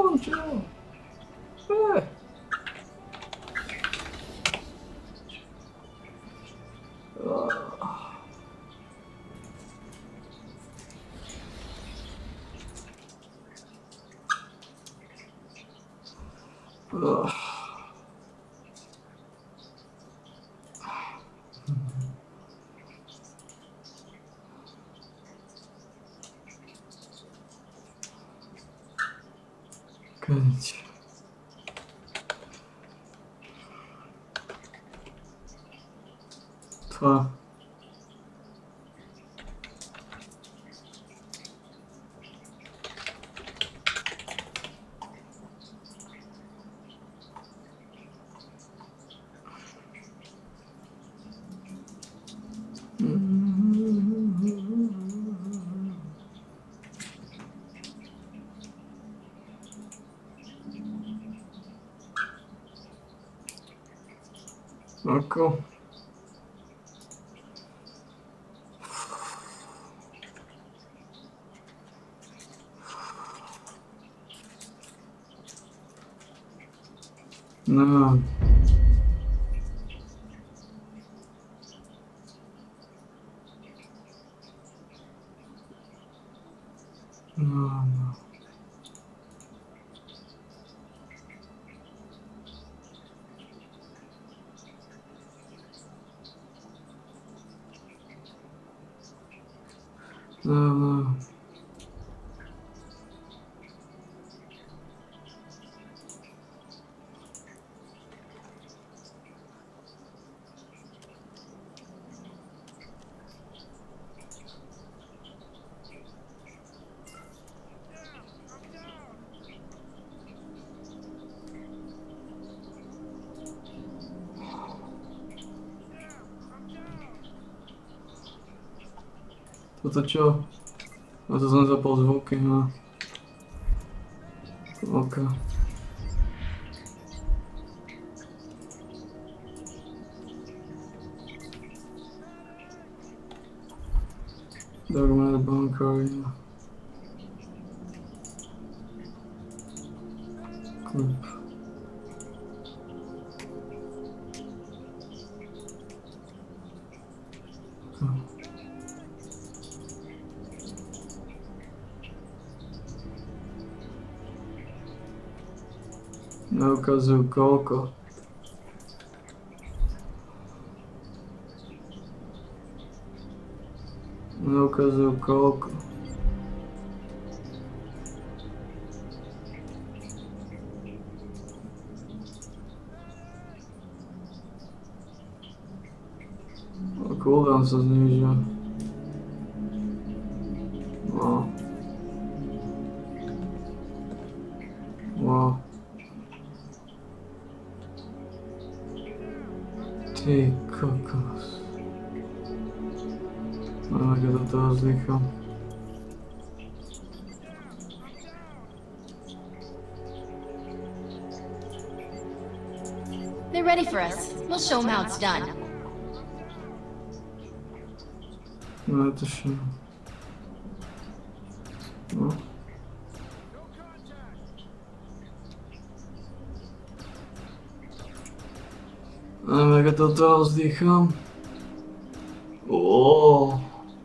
Não, tchau. É. Cante. Tá. Marcou. Não. Não, não. Não, não. To čo? A to som zapol zvuky, no. OK. Dogman bunker, yeah. Clip. Neukazujú koľko. Neukazujú koľko. A cooldown sa znižil. No. Wow. Ty kokos. No, jak do toho zdycham. They're ready for us. We'll show them how it's done. No, to się... No. No, jak do toho zdycham. O.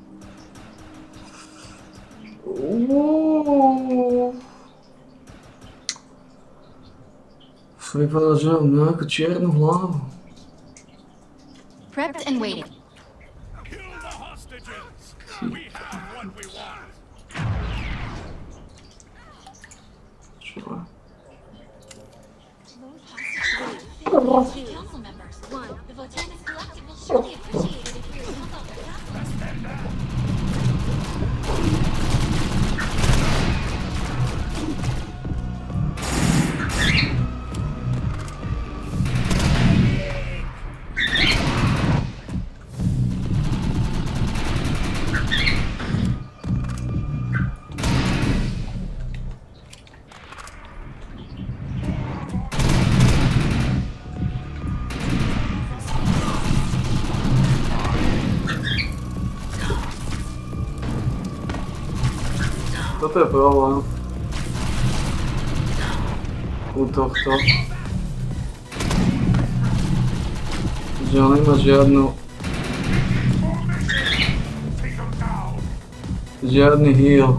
Vypadá, že mám nejakú čiernu hlavu. Prepped and waiting. Kill the hostages! We have what we want! Čo? Council members. One, the Votanus Collective will surely appreciate it if you would help out their customers. Toto je problém. u tohto. Že on nemá žiadny heal.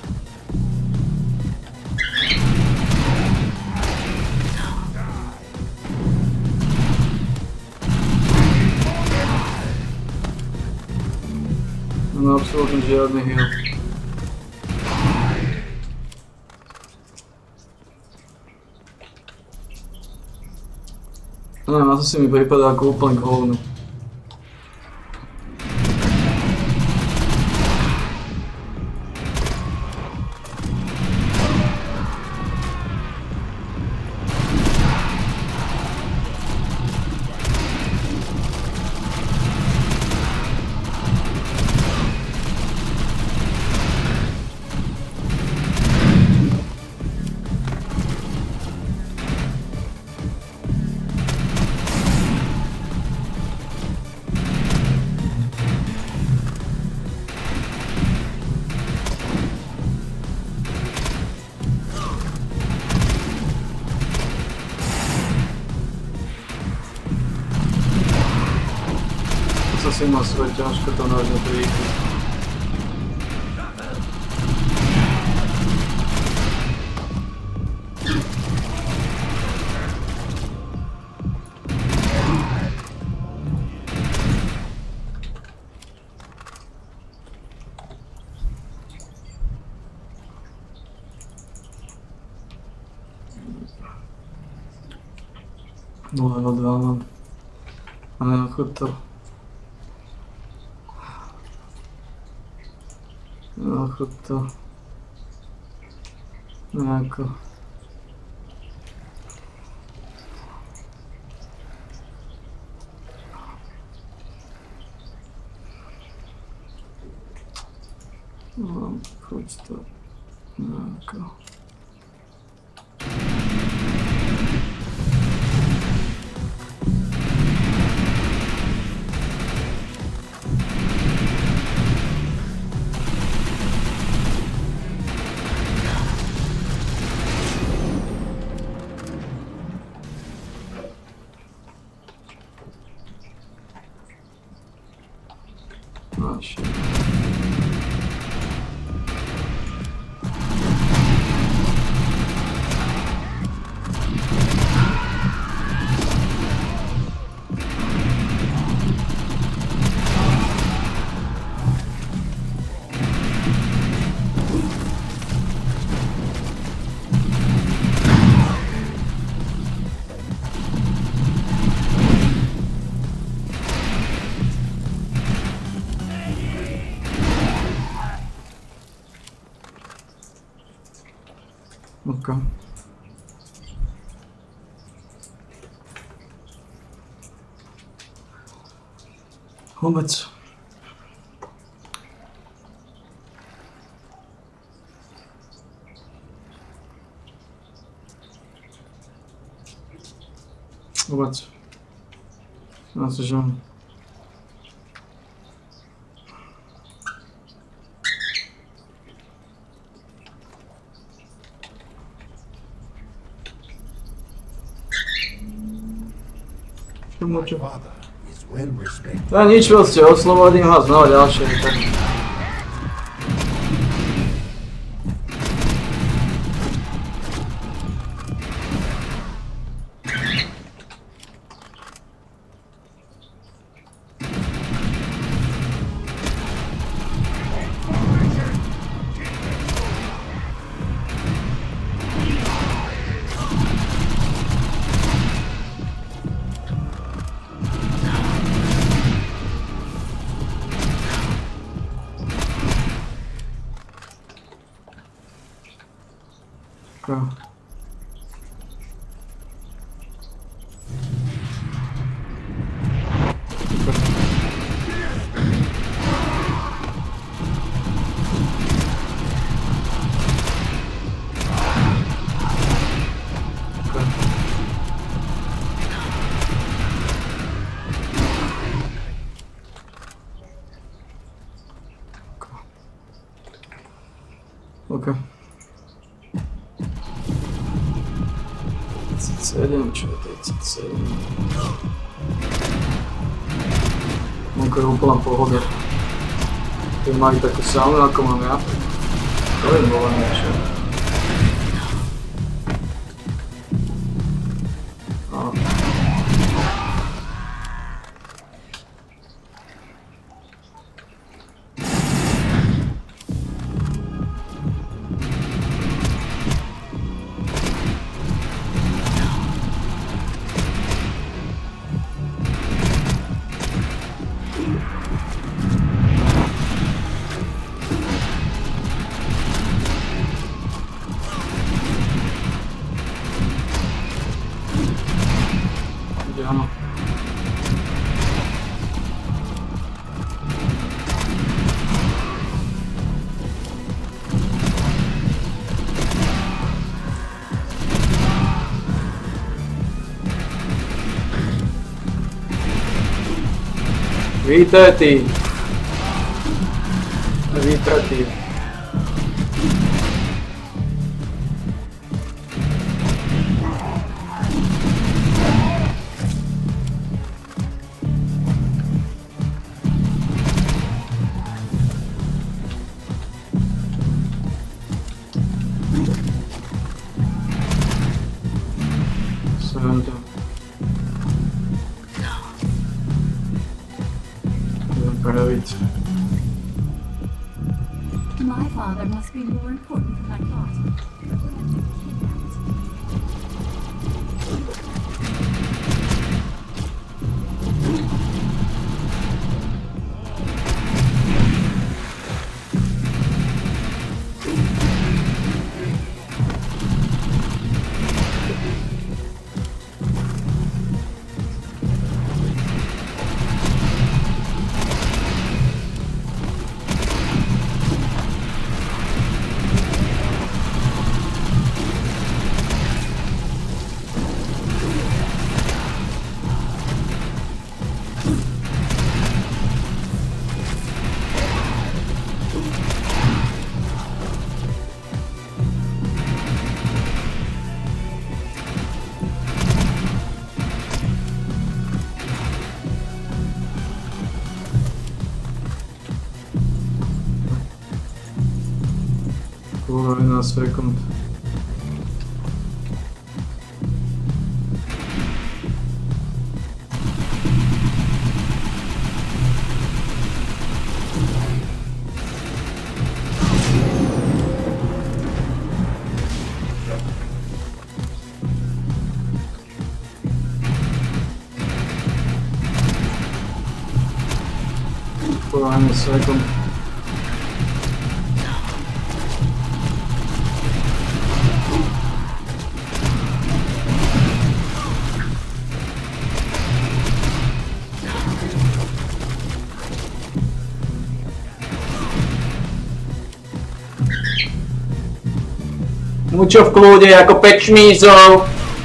No absolútne žiadny heal. No, na to si mi pripadá ako úplne k hovnu. Si má svoje ťažko to nážne príjsť. No level 2 mám. A neochod to. Chod to nejako choď to nejako shit. Okay. Vôbec. Vôbec. Ja si žám. No nič proste, oslobodím ho znova ďalšie. Okay. 37, čo je 37. Onko je úplná pohoda. Keď mali takú saunu ako mám ja, to je bolo niečo. Áno. Vítratý. Vítratý. My father must be more important than I thought. Polovina sekund. Polovina sekund. Mučo v kľude, ako pečmízov.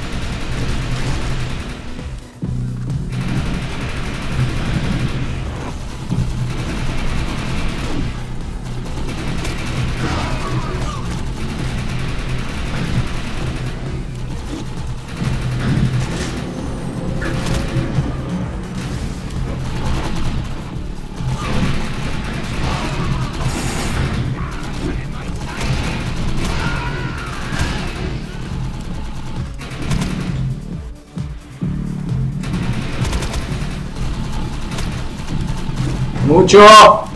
Mucho!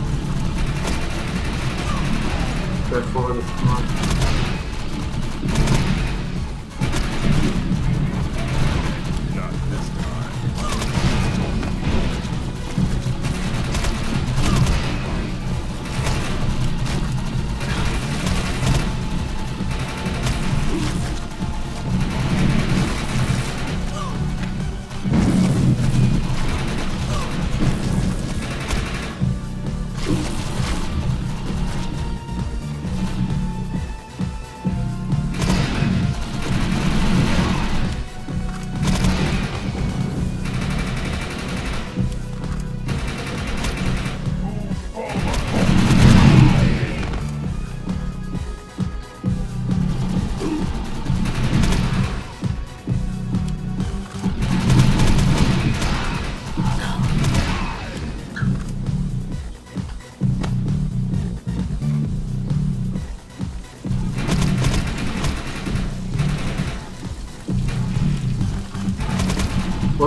To je v pohode.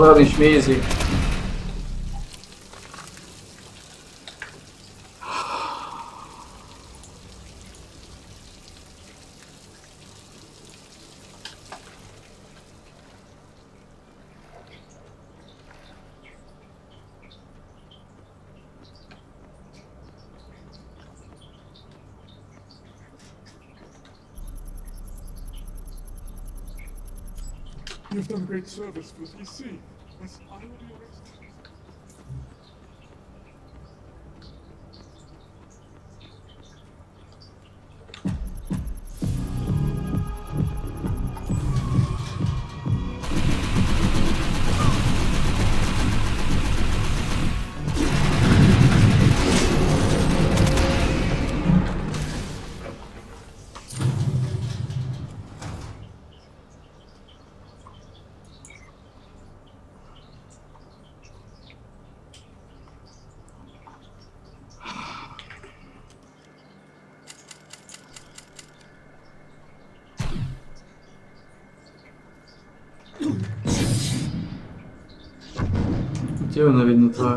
radim šmízi. You've done great service for DC. As I will be arrested. Tieho nevidno tvár.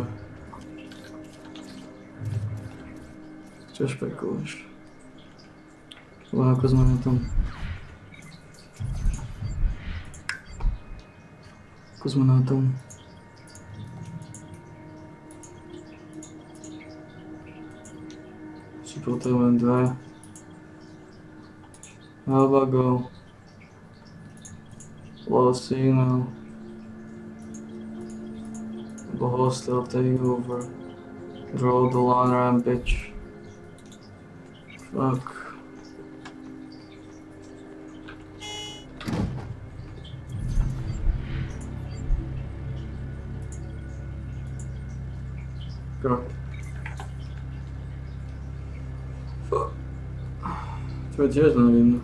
Čo špekuluješ? Ako sme na tom? Ako sme na tom? Si potrebujem dve. Albago. Low signal. Hostile takeover. Draw the line rampage. Fuck. Go. Fuck. Čo je tiež nevidno?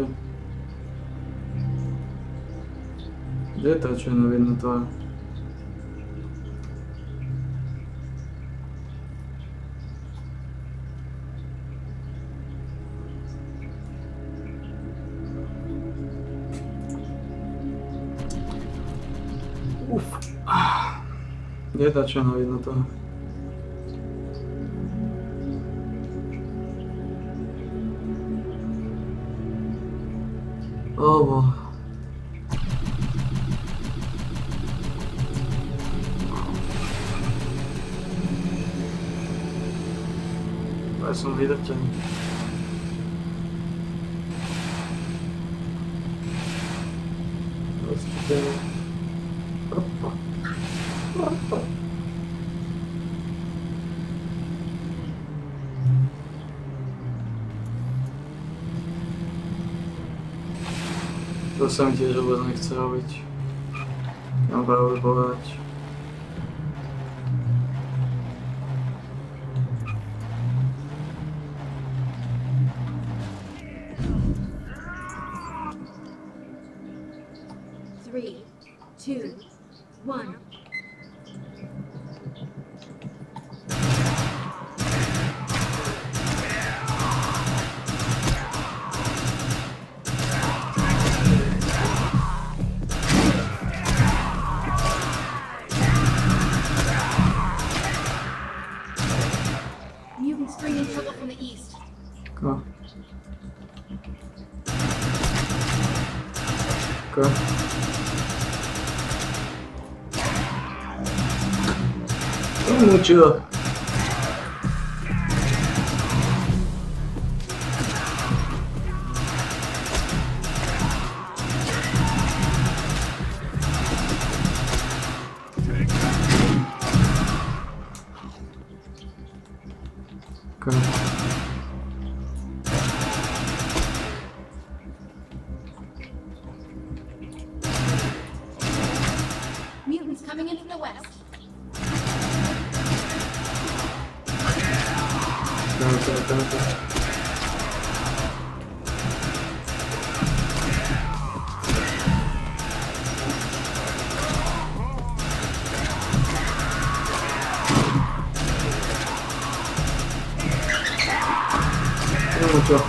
Kde je to, čo je nevidno to je? Kde je tá čo nevidno to? Oh, ja som vydrtený. To sa mi tiež vôbec nechce robiť. Mám práve povedať. Three, two, one. Mutants bringing trouble from the east. Go. Go. Mucho. Go. Mutants coming in from the west. Go. Mucho.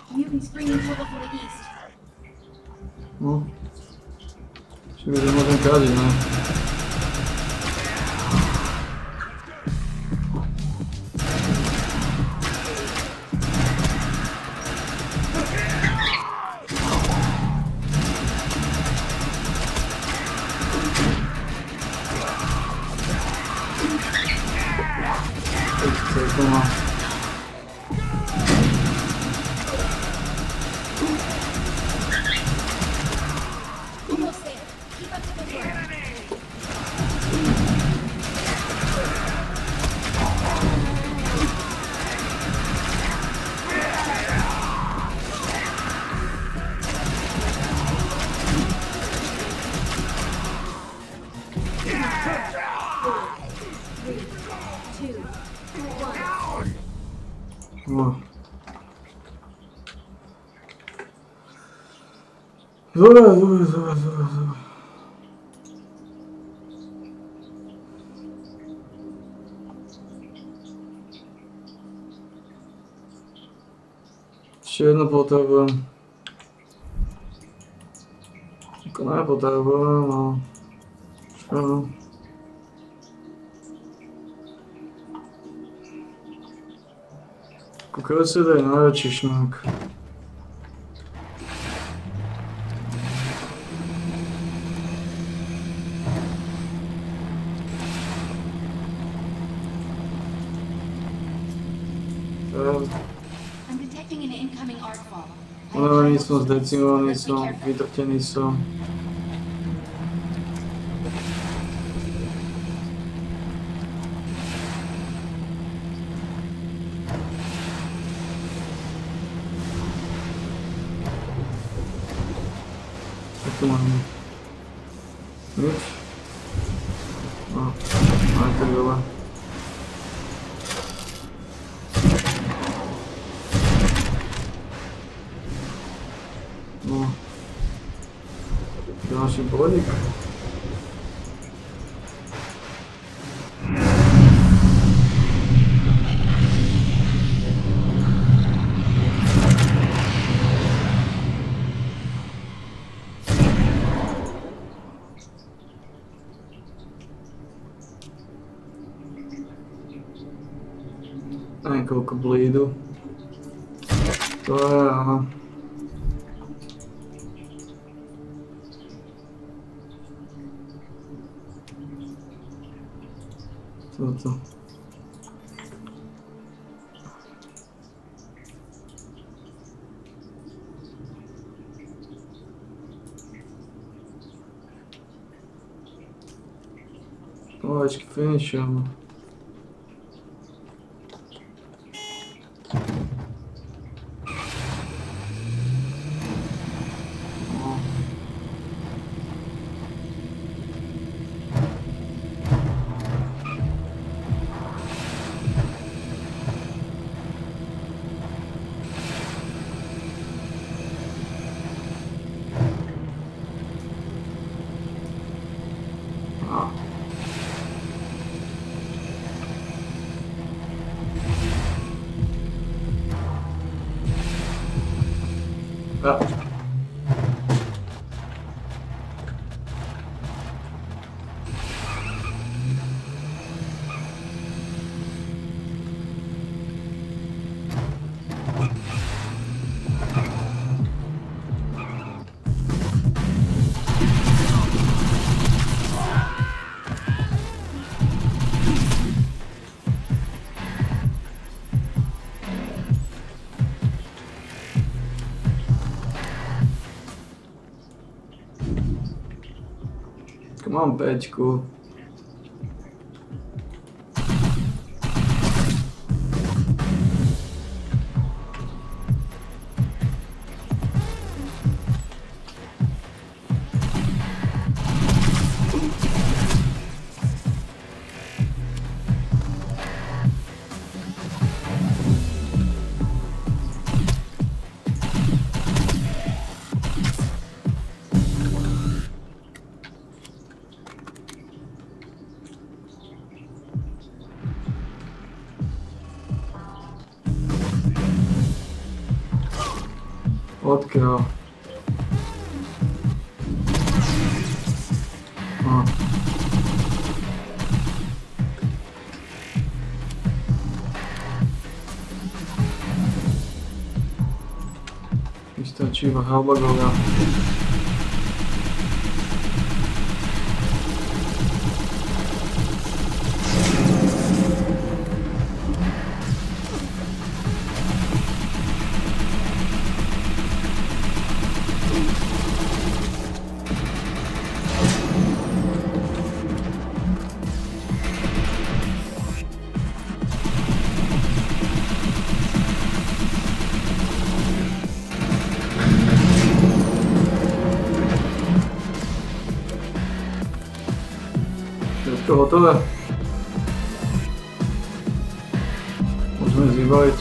Mutants bringing trouble from the east. No. Się będzie może kradzić, no. Co to ma? Almost there. Keep up the good work. No. Dobra. Jeszcze jedno potrzeba. Wykonałem potrzebę, no. Trzeba. Kukurydzy daj, no ale ci śmak. I'm detecting an incoming arcfall. One nie są zdecydowane, są widocznie nie są. Co tu mamy? Nic? O, ale to było. No. To się boli. Koliko bleedu. To je, aha. Co to? O, acho que fechamos. Come on, Beczku. Odkiaľ? No. Vystačí iba halbagovia. Všetko hotové. Môžeme zvybaviť.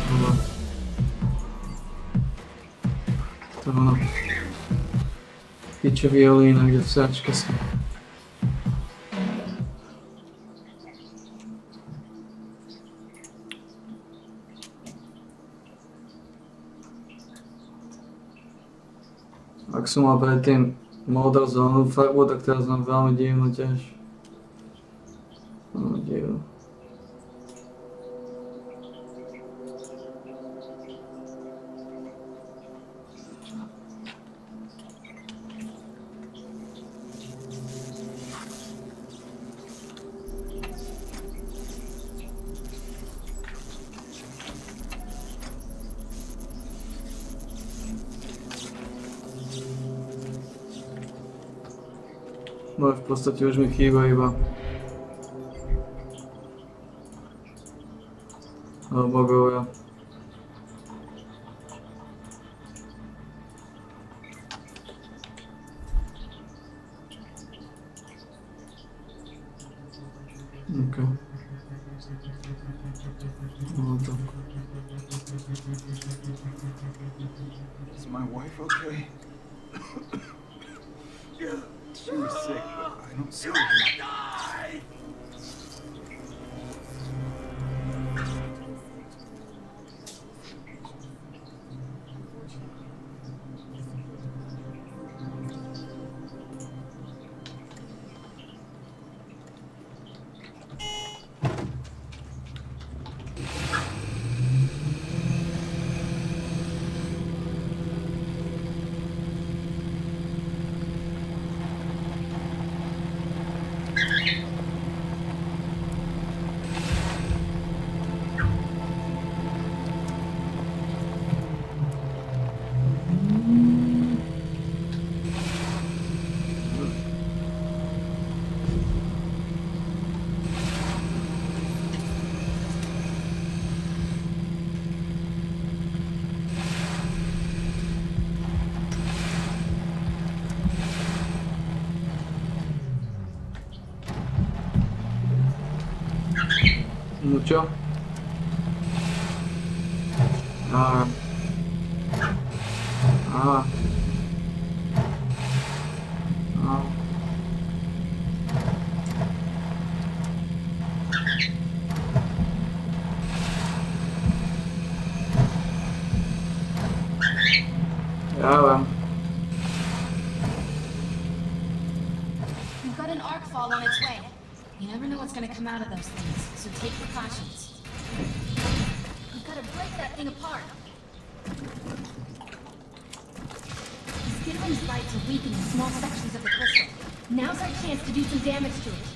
To ono. Piče violína, kde v sáčke sa. Ak som mal predtým modrú zelenú farbu, tak teraz mám veľmi divnú tiež. Divnú. No v podstate už mi chýba iba bogovia. OK. No tak. Is my wife okay? Yeah, she was sick, but I don't see her. No čo? Ja viem. We've got an arc fall on its way. You never know what's gonna come out of those things, so take precautions. We've gotta break that thing apart. The Skidwinds bite to weaken small sections of the crystal. Now's our chance to do some damage to it.